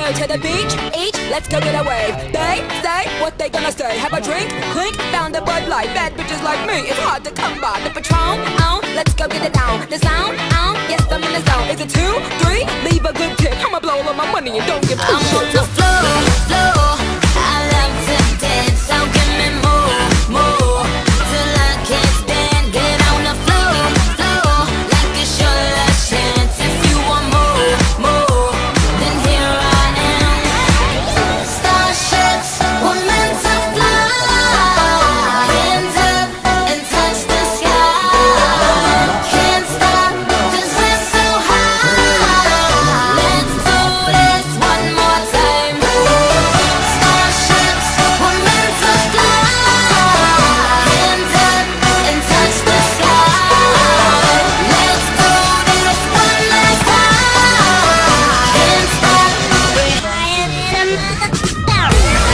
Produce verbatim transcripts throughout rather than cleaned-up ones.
go to the beach, each, let's go get a wave. They say what they gonna say. Have a drink, clink, found a Bud Light. Bad bitches like me, it's hard to come by. The Patron, on, let's go get it down. The sound, on, yes I'm in the zone. Is it two, three? Leave a good tip. I'ma blow all my money and don't give a shit. I'm on the floor, floor. I love to dance, so give me more, more. Till I can't stand, get on the floor, floor. Like it's your last chance. If you want more, more, then here I am. Starships were meant to fly. Hands up and touch the sky. Can't stop, cause we're so high. Let's do this one more time. Starships were meant to fly. Hands up and touch the sky. Let's do this one last time. Can't stop, we're flying in another star.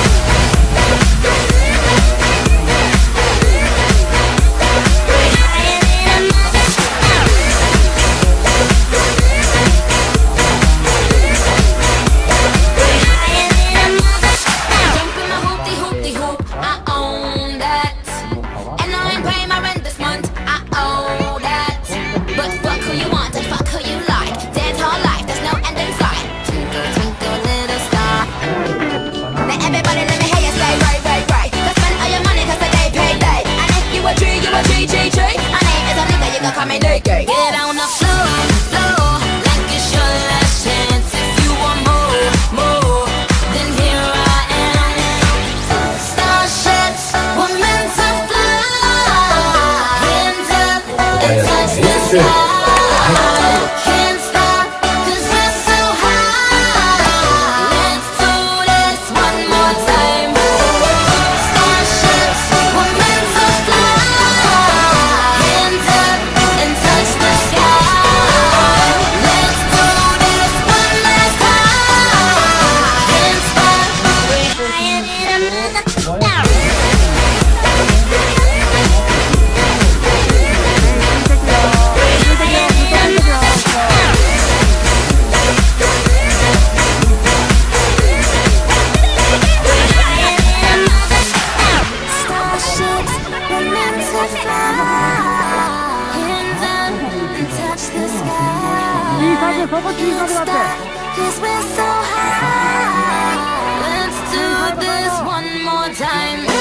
Jumping my hoopty hoopty hoop, I own that. And I ain't paying my rent this month, I owe that. But fuck who you want and fuck who you like. Dance all life, there's no end in sight. Twinkle, twinkle, little star. Now everybody let me hear you say right, right, right. Go spend all your money cause today payday. And if you a G, you a G, G, G. My name is a nigga, you can call me Nigga. Get on the floor, floor. Like it's your last chance. If you want more, more, then here I am. Starships were meant to fly. Hands up and touch the sky. Can't stop, cause we're so high. Let's do this one more time. Starships were meant to fly. Hands up and touch the sky. Let's do this one last time. Can't stop, we're flying in another star. Starships were meant to fly. Hands up and touch the sky. Can't stop, 'cause we're so high. Let's do this one more time.